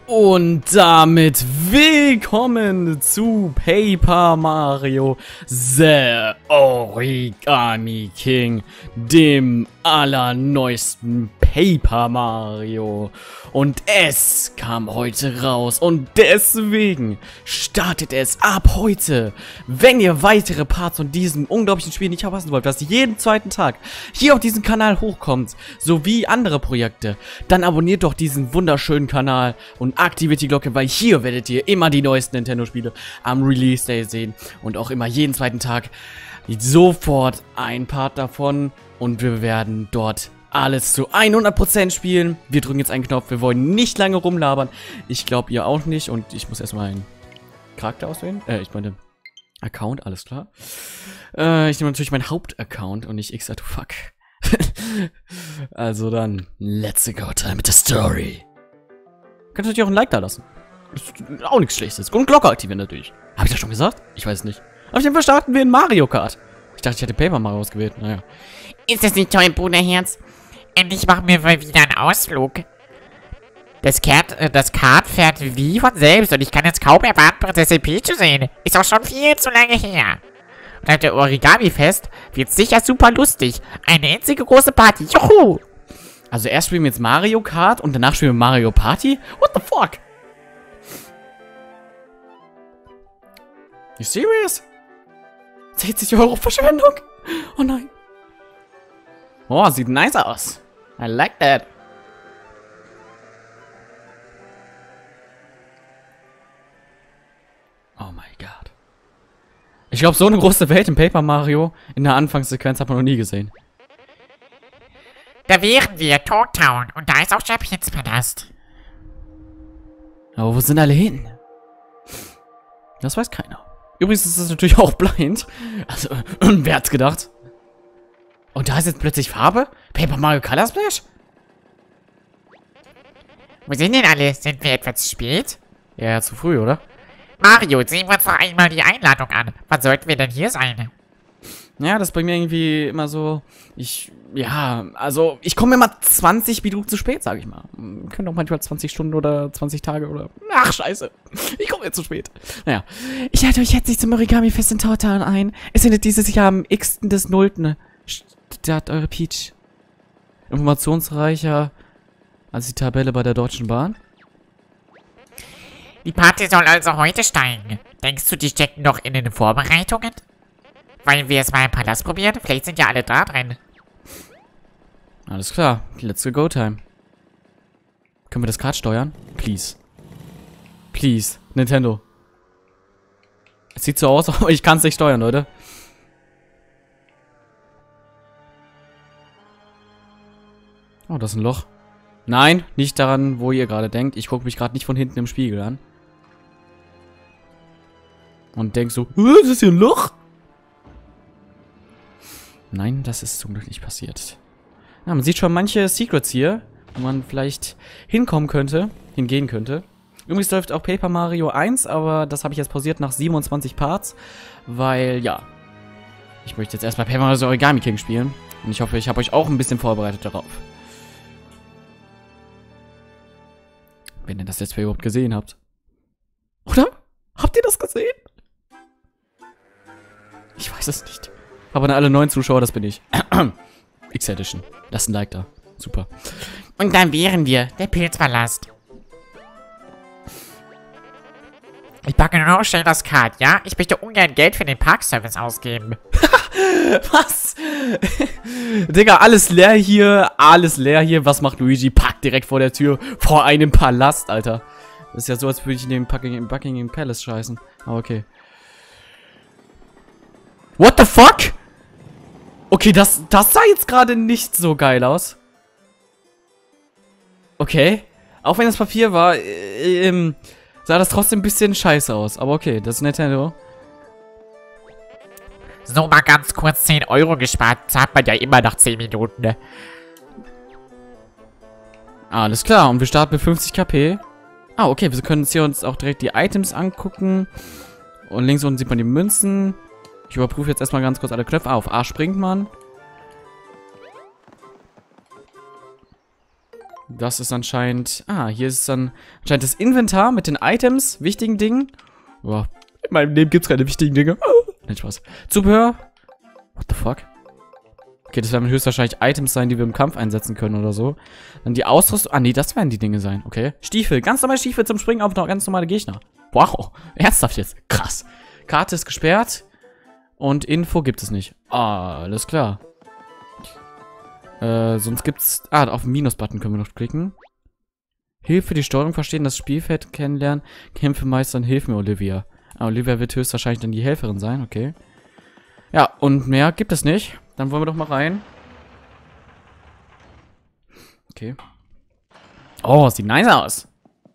Und damit willkommen zu Paper Mario The Origami King, dem allerneuesten Paper Mario. Und es kam heute raus und deswegen startet es ab heute. Wenn ihr weitere Parts von diesem unglaublichen Spiel nicht verpassen wollt, das jeden zweiten Tag hier auf diesem Kanal hochkommt, sowie andere Projekte, dann abonniert doch diesen wunderschönen Kanal und aktiviert die Glocke, weil hier werdet ihr immer die neuesten Nintendo-Spiele am Release Day sehen und auch immer jeden zweiten Tag sofort ein Part davon und wir werden dort alles zu 100% spielen. Wir drücken jetzt einen Knopf, wir wollen nicht lange rumlabern. Ich glaube ihr auch nicht und ich muss erstmal einen Charakter auswählen. Ich meine Account, alles klar. Ich nehme natürlich meinen Hauptaccount und nicht X2Fuck. Also dann, let's go, time with the story. Könnt ihr natürlich auch ein Like da lassen. Ist auch nichts Schlechtes. Und Glocke aktivieren natürlich. Habe ich das schon gesagt? Ich weiß es nicht. Auf jeden Fall starten wir in Mario Kart. Ich dachte, ich hätte Paper Mario ausgewählt. Naja. Ist das nicht toll, Bruderherz? Endlich machen wir mal wieder einen Ausflug. Das Kart fährt wie von selbst und ich kann jetzt kaum erwarten, Prinzessin Peach zu sehen. Ist auch schon viel zu lange her. Und auf der Origami-Fest wird sicher super lustig. Eine einzige große Party. Juhu! Also erst spielen wir jetzt Mario Kart und danach spielen wir Mario Party? What the fuck? You serious? 60 € Verschwendung? Oh nein. Oh, sieht nice aus. I like that. Oh mein Gott. Ich glaube, so eine große Welt im Paper Mario in der Anfangssequenz hat man noch nie gesehen. Da wären wir, Toadtown. Und da ist auch Champions Palast. Aber wo sind alle hin? Das weiß keiner. Übrigens ist das natürlich auch blind. Also, wer hat's gedacht? Und da ist jetzt plötzlich Farbe? Paper Mario Color Splash? Wo sind denn alle? Sind wir etwas zu spät? Ja, zu früh, oder? Mario, sehen wir uns doch einmal die Einladung an. Wann sollten wir denn hier sein? Ja, das ist bei mir irgendwie immer so. Ich komme immer 20 Minuten zu spät, sage ich mal. Können auch manchmal 20 Stunden oder 20 Tage oder. Ach, scheiße. Ich komme jetzt zu spät. Naja. Ich lade euch herzlich zum Origami-Fest in Toadtown ein. Es findet dieses Jahr am x-des 0. statt, eure Peach. Informationsreicher als die Tabelle bei der Deutschen Bahn. Die Party soll also heute steigen. Denkst du, die stecken noch in den Vorbereitungen? Wollen wir es mal im Palast probieren? Vielleicht sind ja alle da drin. Alles klar. Let's go time. Können wir das Kart steuern? Please. Please. Nintendo. Es sieht so aus, aber ich kann es nicht steuern, Leute. Oh, das ist ein Loch. Nein, nicht daran, wo ihr gerade denkt. Ich gucke mich gerade nicht von hinten im Spiegel an. Und denk so, das ist hier ein Loch? Nein, das ist zum Glück nicht passiert. Ja, man sieht schon manche Secrets hier, wo man vielleicht hingehen könnte. Übrigens läuft auch Paper Mario 1, aber das habe ich jetzt pausiert nach 27 Parts, weil, ja, ich möchte jetzt erstmal Paper Mario Origami King spielen. Und ich hoffe, ich habe euch auch ein bisschen vorbereitet darauf. Wenn ihr das Let's Play überhaupt gesehen habt. Oder? Habt ihr das gesehen? Ich weiß es nicht. Aber an alle neuen Zuschauer, das bin ich. X-Edition. Lasst ein Like da. Super. Und dann wären wir, der Pilzpalast. Ich packe nur noch schnell das Kart, ja? Ich möchte ungern Geld für den Parkservice ausgeben. Was? Digga, alles leer hier. Alles leer hier. Was macht Luigi? Parkt direkt vor der Tür. Vor einem Palast, Alter. Das ist ja so, als würde ich in den Buckingham Palace scheißen. Aber okay. What the fuck? Okay, das sah jetzt gerade nicht so geil aus. Okay. Auch wenn das Papier war, sah das trotzdem ein bisschen scheiße aus. Aber okay, das ist Nintendo. So, mal ganz kurz 10 € gespart. Zahlt man ja immer nach 10 Minuten, ne? Alles klar, und wir starten mit 50 KP. Ah, okay, wir können hier uns auch direkt die Items angucken. Und links unten sieht man die Münzen. Ich überprüfe jetzt erstmal ganz kurz alle Knöpfe. Auf A springt man. Das ist anscheinend... Ah, hier ist dann anscheinend das Inventar mit den Items, wichtigen Dingen. Boah, in meinem Leben gibt es keine wichtigen Dinge. Nein, Spaß. Zubehör. What the fuck? Okay, das werden höchstwahrscheinlich Items sein, die wir im Kampf einsetzen können oder so. Dann die Ausrüstung. Ah, nee, das werden die Dinge sein. Okay. Stiefel. Ganz normale Stiefel zum Springen auf ganz normale Gegner. Wow. Ernsthaft jetzt. Krass. Karte ist gesperrt. Und Info gibt es nicht. Ah, alles klar. Sonst gibt's... Ah, auf den Minus-Button können wir noch klicken. Hilfe, die Steuerung verstehen, das Spielfeld kennenlernen. Kämpfe meistern, hilf mir, Olivia. Ah, Olivia wird höchstwahrscheinlich dann die Helferin sein, okay. Ja, und mehr gibt es nicht. Dann wollen wir doch mal rein. Okay. Oh, sieht nice aus.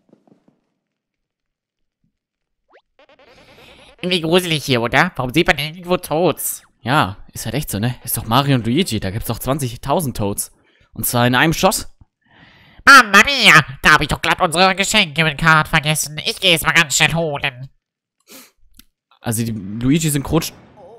Irgendwie gruselig hier, oder? Warum sieht man denn irgendwo Toads? Ja, ist halt echt so, ne? Ist doch Mario und Luigi, da gibt's doch 20.000 Toads. Und zwar in einem Schuss. Mamma mia, da habe ich doch glatt unsere Geschenke mit Card vergessen. Ich gehe es mal ganz schnell holen. Also die Luigi-Synchron...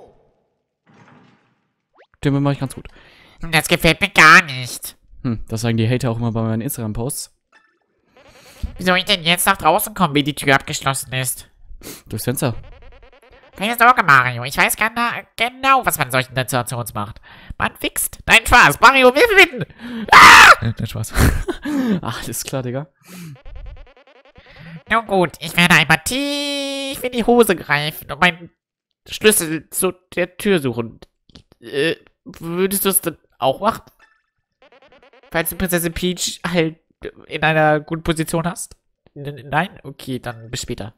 Stimme mache ich ganz gut. Das gefällt mir gar nicht. Das sagen die Hater auch immer bei meinen Instagram-Posts. Wie soll ich denn jetzt nach draußen kommen, wie die Tür abgeschlossen ist? Durchs Fenster. Keine Sorge, Mario. Ich weiß genau, was man in solchen Situationen macht. Man fixt. Nein, Spaß. Mario will gewinnen. Ah! Nein, Spaß. Ach, alles klar, Digga. Nun gut, ich werde einmal tief in die Hose greifen und meinen Schlüssel zu der Tür suchen. Würdest du es dann auch machen? Falls du Prinzessin Peach halt in einer guten Position hast? Nein? Okay, dann bis später.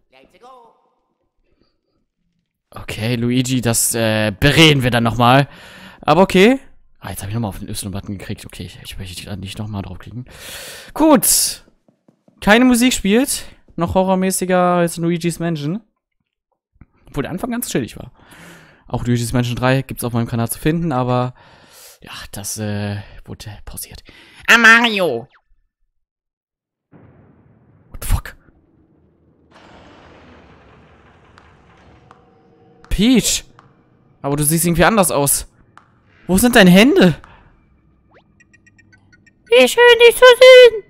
Okay, Luigi, das bereden wir dann nochmal. Aber okay. Ah, jetzt habe ich nochmal auf den Y-Button gekriegt. Okay, ich möchte da nicht nochmal draufklicken. Gut. Keine Musik spielt. Noch horrormäßiger als Luigi's Mansion. Obwohl der Anfang ganz chillig war. Auch Luigi's Mansion 3 gibt es auf meinem Kanal zu finden, aber ja, das wurde pausiert. Ah, Mario! What the fuck? Peach! Aber du siehst irgendwie anders aus. Wo sind deine Hände? Wie schön, dich zu sehen!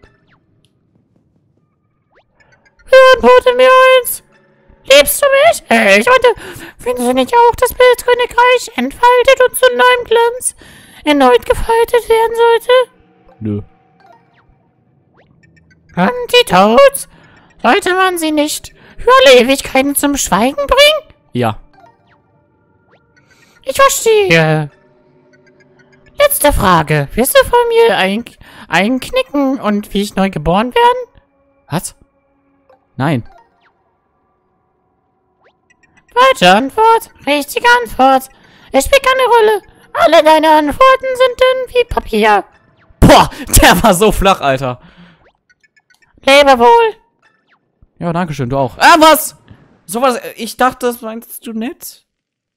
Antworte mir eins! Liebst du mich? Ich meinte, findest du nicht auch, dass Pilzkönigreich entfaltet und zu neuem Glanz erneut gefaltet werden sollte? Nö. Und die Toads? Sollte man sie nicht für alle Ewigkeiten zum Schweigen bringen? Ja. Ich verstehe. Letzte Frage. Wirst du von mir einknicken und wie ich neu geboren werden? Was? Nein. Falsche Antwort. Richtige Antwort. Es spielt keine Rolle. Alle deine Antworten sind dünn wie Papier. Boah, der war so flach, Alter. Lebe wohl. Ja, danke schön, du auch. Ah, was? Sowas, ich dachte, das meinst du nett?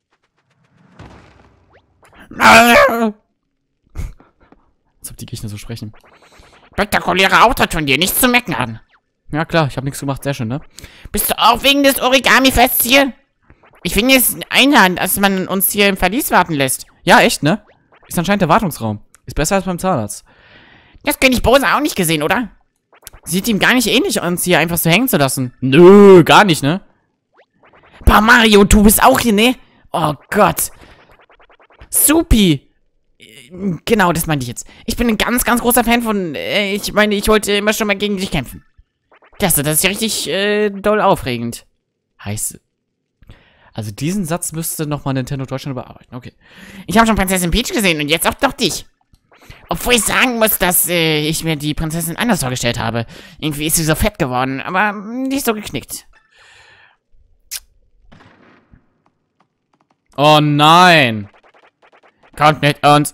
Als ob die Gegner so sprechen. Spektakulärer Auftritt von dir, nichts zu meckern. Ja klar, ich habe nichts gemacht, sehr schön, ne? Bist du auch wegen des Origami-Fests hier? Ich finde es einladend, dass man uns hier im Verlies warten lässt. Ja, echt, ne? Ist anscheinend der Wartungsraum. Ist besser als beim Zahnarzt. Das König Bowser auch nicht gesehen, oder? Sieht ihm gar nicht ähnlich, uns hier einfach so hängen zu lassen. Nö, gar nicht, ne? Boah, Mario, du bist auch hier, ne? Oh Gott. Supi. Genau, das meinte ich jetzt. Ich bin ein ganz, ganz großer Fan von... ich meine, ich wollte immer schon mal gegen dich kämpfen. Das ist ja richtig doll aufregend. Heißt... Also diesen Satz müsste nochmal Nintendo Deutschland überarbeiten. Okay. Ich habe schon Prinzessin Peach gesehen und jetzt auch doch dich. Obwohl ich sagen muss, dass ich mir die Prinzessin anders vorgestellt habe. Irgendwie ist sie so fett geworden, aber nicht so geknickt. Oh nein. Kommt mit uns.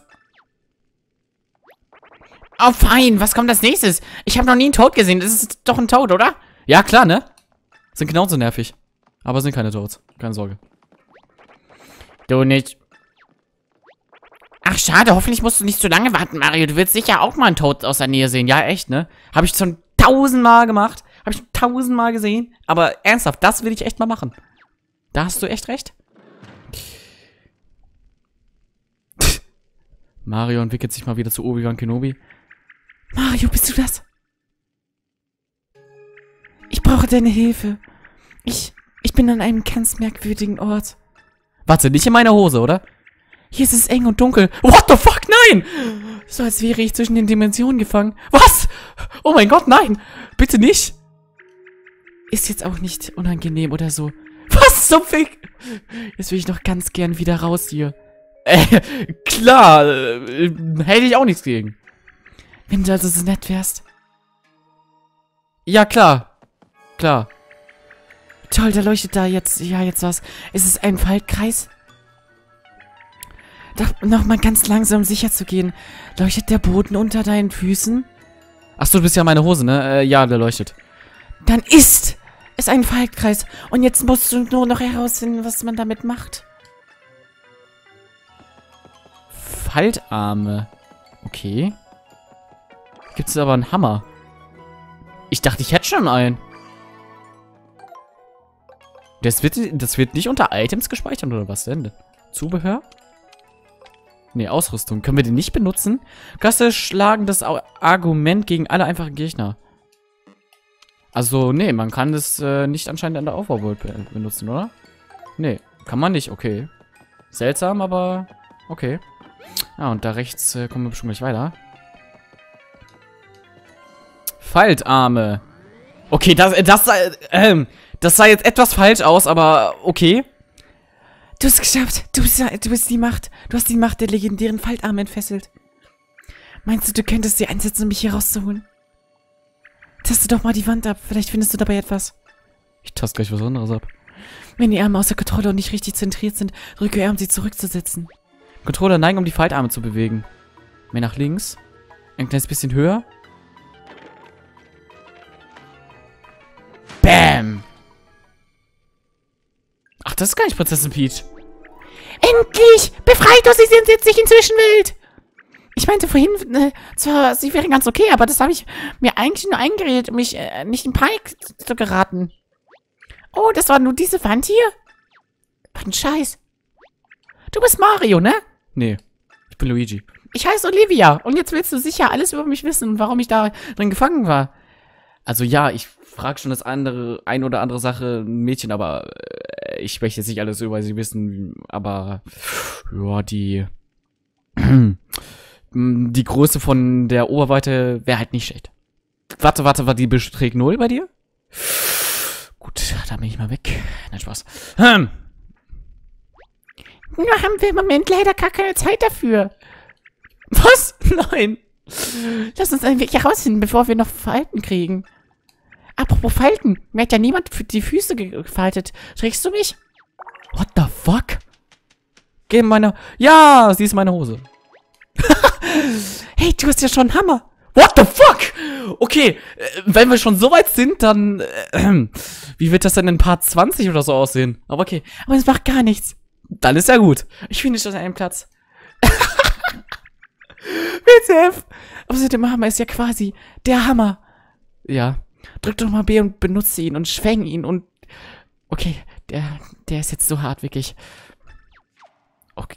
Oh fein, was kommt als nächstes? Ich habe noch nie einen Toad gesehen. Das ist doch ein Toad, oder? Ja, klar, ne? Sind genauso nervig. Aber sind keine Toads. Keine Sorge. Du nicht. Ach, schade. Hoffentlich musst du nicht zu lange warten, Mario. Du willst sicher auch mal einen Toad aus der Nähe sehen. Ja, echt, ne? Habe ich schon 1000-mal gemacht. Habe ich schon 1000-mal gesehen. Aber ernsthaft, das will ich echt mal machen. Da hast du echt recht. Mario entwickelt sich mal wieder zu Obi-Wan Kenobi. Mario, bist du das? deine Hilfe. Ich bin an einem ganz merkwürdigen Ort. Warte, nicht in meiner Hose, oder? Hier ist es eng und dunkel. What the fuck, nein! So als wäre ich zwischen den Dimensionen gefangen. Was? Oh mein Gott, nein! Bitte nicht! Ist jetzt auch nicht unangenehm oder so. Was zum Fick? Jetzt will ich noch ganz gern wieder raus hier. Klar, hätte ich auch nichts gegen. Wenn du also so nett wärst. Ja, klar. Klar. Toll, da leuchtet da jetzt, ja, jetzt was. Ist es ein Faltkreis? Doch nochmal ganz langsam, um sicher zu gehen. Leuchtet der Boden unter deinen Füßen? Achso, du bist ja meine Hose, ne? Ja, der leuchtet. Dann ist es ein Faltkreis. Und jetzt musst du nur noch herausfinden, was man damit macht. Faltarme. Okay. Gibt es aber einen Hammer. Ich dachte, ich hätte schon einen. Das wird nicht unter Items gespeichert, oder was denn? Zubehör? Nee, Ausrüstung. Können wir den nicht benutzen? Gasse schlagen das Argument gegen alle einfachen Gegner. Also, nee, man kann das nicht anscheinend an der Overworld benutzen, oder? Nee, kann man nicht, okay. Seltsam, aber okay. Ah, und da rechts kommen wir bestimmt gleich weiter. Faltarme. Okay, das sah jetzt etwas falsch aus, aber okay. Du hast es geschafft. Du bist die Macht. Du hast die Macht der legendären Faltarme entfesselt. Meinst du, du könntest sie einsetzen, um mich hier rauszuholen? Taste doch mal die Wand ab. Vielleicht findest du dabei etwas. Ich taste gleich was anderes ab. Wenn die Arme außer Kontrolle und nicht richtig zentriert sind, drücke R, um sie zurückzusetzen. Controller neigen, um die Faltarme zu bewegen. Mehr nach links. Ein kleines bisschen höher. Bam! Ach, das ist gar nicht Prinzessin Peach. Endlich! Befreit aus dieser entsetzlichen Zwischenwelt! Ich meinte vorhin, zwar, sie wäre ganz okay, aber das habe ich mir eigentlich nur eingeredet, um mich nicht in Panik zu geraten. Oh, das war nur diese Wand hier? Was ein Scheiß. Du bist Mario, ne? Nee, ich bin Luigi. Ich heiße Olivia und jetzt willst du sicher alles über mich wissen, warum ich da drin gefangen war. Also ja, ich frage schon das ein oder andere Sache ein Mädchen, aber ich möchte jetzt nicht alles über sie wissen, aber ja, die Größe von der Oberweite wäre halt nicht schlecht. Warte, die beträgt 0 bei dir? Gut, da bin ich mal weg. Nein, Spaß. Nur haben wir im Moment leider gar keine Zeit dafür. Was? Nein. Lass uns einen Weg herausfinden, bevor wir noch Falten kriegen. Apropos Falten. Mir hat ja niemand für die Füße gefaltet. Trägst du mich? What the fuck? Geh in meine... Ja, sie ist meine Hose. Hey, du hast ja schon einen Hammer. What the fuck? Okay, wenn wir schon so weit sind, dann... wie wird das denn in Part 20 oder so aussehen? Aber okay. Aber es macht gar nichts. Dann ist ja gut. Ich finde schon einen Platz. WTF. Außerdem der Hammer ist ja quasi der Hammer. Ja. Drück doch mal B und benutze ihn und schwäng ihn und... Okay, der ist jetzt so hart, wirklich. Okay.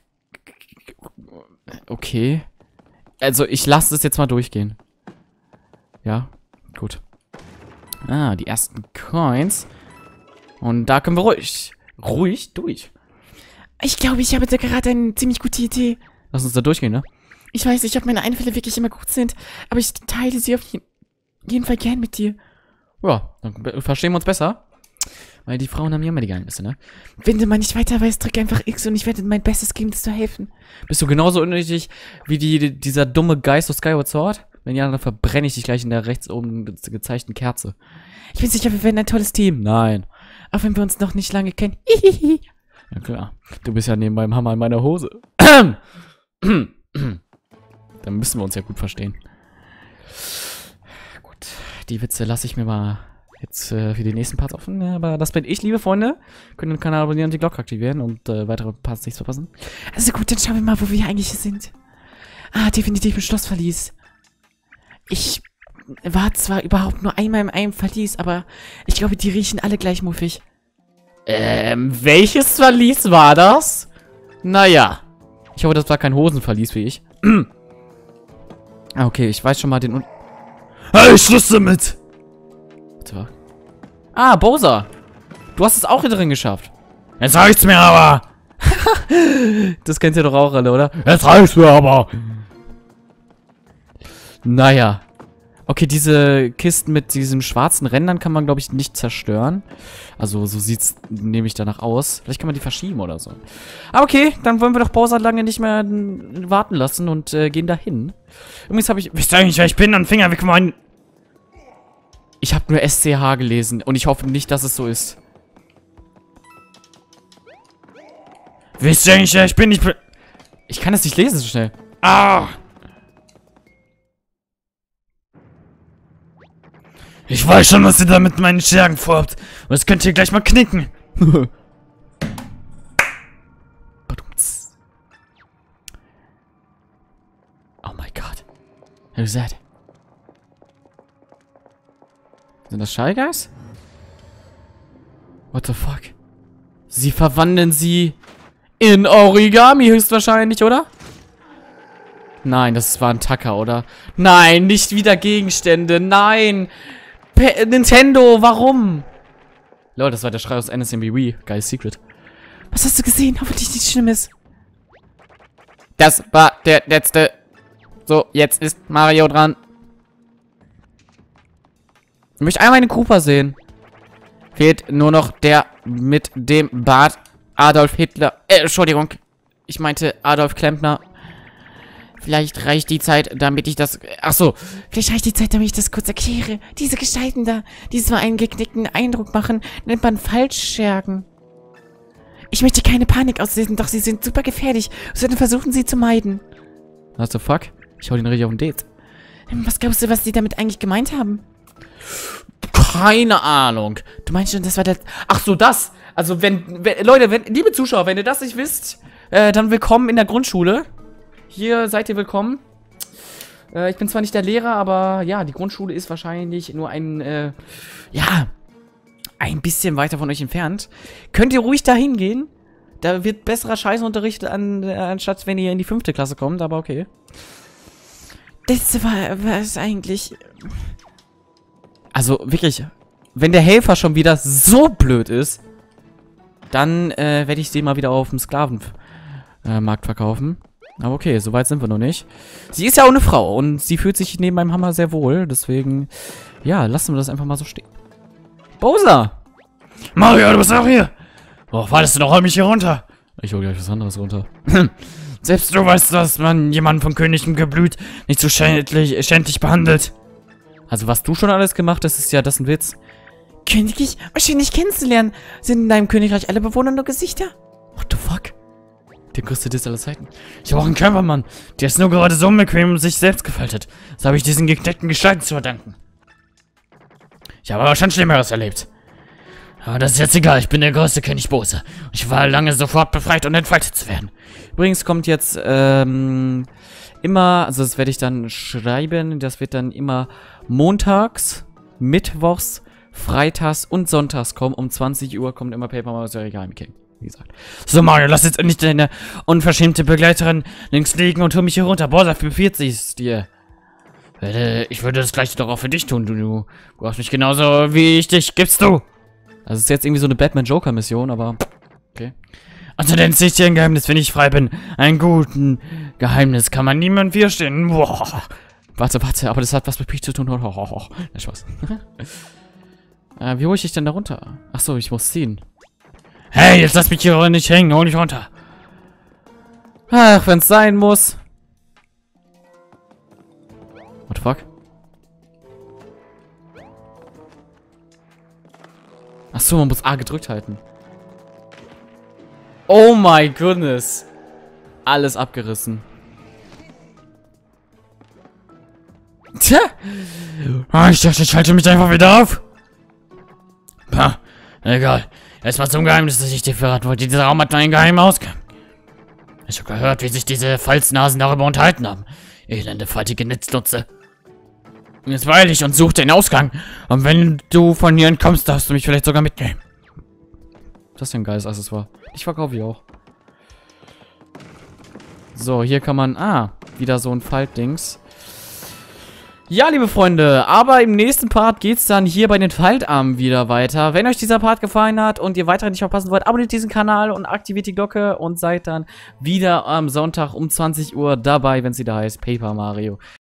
Okay. Also, ich lasse das jetzt mal durchgehen. Ja, gut. Ah, die ersten Coins. Und da können wir ruhig durch. Ich glaube, ich habe da gerade eine ziemlich gute Idee. Lass uns da durchgehen, ne? Ich weiß nicht, ob meine Einfälle wirklich immer gut sind, aber ich teile sie auf jeden Fall gern mit dir. Ja, dann verstehen wir uns besser. Weil die Frauen haben ja immer die Geheimnisse, ne? Wenn du mal nicht weiter weißt, drück einfach X und ich werde mein Bestes geben, dir zu helfen. Bist du genauso unnötig wie dieser dumme Geist aus Skyward Sword? Wenn ja, dann verbrenne ich dich gleich in der rechts oben gezeigten Kerze. Ich bin sicher, wir werden ein tolles Team. Nein. Auch wenn wir uns noch nicht lange kennen. Hihihi. Ja klar. Du bist ja neben meinem Hammer in meiner Hose. Dann müssen wir uns ja gut verstehen. Gut. Die Witze lasse ich mir mal jetzt für die nächsten Parts offen. Aber das bin ich, liebe Freunde. Könnt den Kanal abonnieren und die Glocke aktivieren und weitere Parts nicht verpassen. Also gut, dann schauen wir mal, wo wir eigentlich sind. Ah, definitiv ein Schlossverlies. Ich war zwar überhaupt nur einmal in einem Verlies, aber ich glaube, die riechen alle gleich muffig. Welches Verlies war das? Naja. Ich hoffe, das war kein Hosenverlies wie ich. Okay, ich weiß schon mal den... Hey, Schlüssel mit! Warte mal. Ah, Bowser. Du hast es auch hier drin geschafft. Jetzt reicht's mir aber. Das kennt ihr doch auch alle, oder? Jetzt reicht's mir aber. Naja. Okay, diese Kisten mit diesen schwarzen Rändern kann man, glaube ich, nicht zerstören. Also, so sieht's nämlich danach aus. Vielleicht kann man die verschieben oder so. Aber okay, dann wollen wir doch Bowser lange nicht mehr warten lassen und gehen dahin. Übrigens habe ich... Wisst ihr eigentlich, wer ich bin? Und Finger weg, mein... Ich habe nur SCH gelesen und ich hoffe nicht, dass es so ist. Wisst ihr eigentlich, wer ich bin? Ich kann das nicht lesen so schnell. Ah! Ich weiß schon, was ihr da mit meinen Schergen vorhabt. Und das könnt ihr gleich mal knicken. Oh my god. Who's that? Sind das Shy Guys? What the fuck? Sie verwandeln sie in Origami höchstwahrscheinlich, oder? Nein, das war ein Tacker, oder? Nein, nicht wieder Gegenstände. Nein. Nintendo, warum? Leute, das war der Schrei aus NSMB Wii. Geiles Secret. Was hast du gesehen? Hoffentlich nichts Schlimmes. Das war der letzte. So, jetzt ist Mario dran. Ich möchte einmal einen Koopa sehen. Fehlt nur noch der mit dem Bart. Adolf Hitler. Entschuldigung. Ich meinte Adolf Klempner. Vielleicht reicht die Zeit, damit ich das... Ach so. Vielleicht reicht die Zeit, damit ich das kurz erkläre. Diese Gestalten da, die so einen geknickten Eindruck machen, nennt man Falschschergen. Ich möchte keine Panik auslösen, doch sie sind super gefährlich. Außerdem versuchen sie zu meiden. What the fuck? Ich hau den richtig auf den Date. Was glaubst du, was die damit eigentlich gemeint haben? Keine Ahnung. Du meinst schon, das war der... Ach so, das. Also Leute, liebe Zuschauer, wenn ihr das nicht wisst, dann willkommen in der Grundschule. Hier seid ihr willkommen. Ich bin zwar nicht der Lehrer, aber ja, die Grundschule ist wahrscheinlich nur ein bisschen weiter von euch entfernt. Könnt ihr ruhig da hingehen. Da wird besserer Scheiß unterrichtet, anstatt wenn ihr in die 5. Klasse kommt, aber okay. Das war es eigentlich... Also wirklich, wenn der Helfer schon wieder so blöd ist, dann werde ich sie mal wieder auf dem Sklavenmarkt verkaufen. Aber okay, so weit sind wir noch nicht. Sie ist ja auch eine Frau und sie fühlt sich neben meinem Hammer sehr wohl. Deswegen, ja, lassen wir das einfach mal so stehen. Bowser! Mario, du bist auch hier. Worauf wartest du noch? Hol mich hier runter. Ich hol gleich was anderes runter. Selbst du weißt, dass man jemanden von königlichem Geblüt nicht so schändlich behandelt. Also was du schon alles gemacht hast, ist ja das ein Witz. Königlich? Wahrscheinlich kennenzulernen. Sind in deinem Königreich alle Bewohner nur Gesichter? What the fuck? Der größte Diss aller Zeiten. Ich habe auch einen Körpermann. Der ist nur gerade so unbequem und sich selbst gefaltet. Das habe ich diesen geknickten Gestalten zu verdanken. Ich habe aber schon Schlimmeres erlebt. Aber das ist jetzt egal. Ich bin der größte König Bowser. Und ich war lange sofort befreit und entfaltet zu werden. Übrigens kommt jetzt, immer, also das werde ich dann schreiben, das wird dann immer montags, mittwochs, freitags und sonntags kommen. Um 20 Uhr kommt immer Paper Mario Origami King. Wie gesagt. So, Mario, lass jetzt endlich deine unverschämte Begleiterin links liegen und hol mich hier runter. Bowser befiehlt sich dir. Ich würde das gleiche doch auch für dich tun, du brauchst mich genauso wie ich dich, gibst du. Also es ist jetzt irgendwie so eine Batman-Joker-Mission, aber okay. Also denn ist hier ein Geheimnis, wenn ich frei bin. Ein guten Geheimnis kann man niemand widerstehen. Boah. Warte, aber das hat was mit Peach zu tun. Na, Spaß. Wie hole ich dich denn da runter? Achso, ich muss ziehen. Hey, jetzt lass mich hier nicht hängen, hol mich runter. Ach, wenn's sein muss. What the fuck? Achso, man muss A gedrückt halten. Oh my goodness. Alles abgerissen. Tja. Ich dachte, ich halte mich einfach wieder auf. Ha, egal. Erstmal zum Geheimnis, das ich dir verraten wollte. Dieser Raum hat einen geheimen Ausgang. Ich habe gehört, wie sich diese Falznasen darüber unterhalten haben. Elende, faltige Netznutze. Jetzt beeil dich und such den Ausgang. Und wenn du von hier entkommst, darfst du mich vielleicht sogar mitnehmen. Das ist ja ein geiles Accessoire. Ich verkaufe ich auch. So, hier kann man... Ah, wieder so ein Faltdings. Ja, liebe Freunde, aber im nächsten Part geht's dann hier bei den Faltarmen wieder weiter. Wenn euch dieser Part gefallen hat und ihr weiter nicht verpassen wollt, abonniert diesen Kanal und aktiviert die Glocke und seid dann wieder am Sonntag um 20 Uhr dabei, wenn es wieder heißt Paper Mario.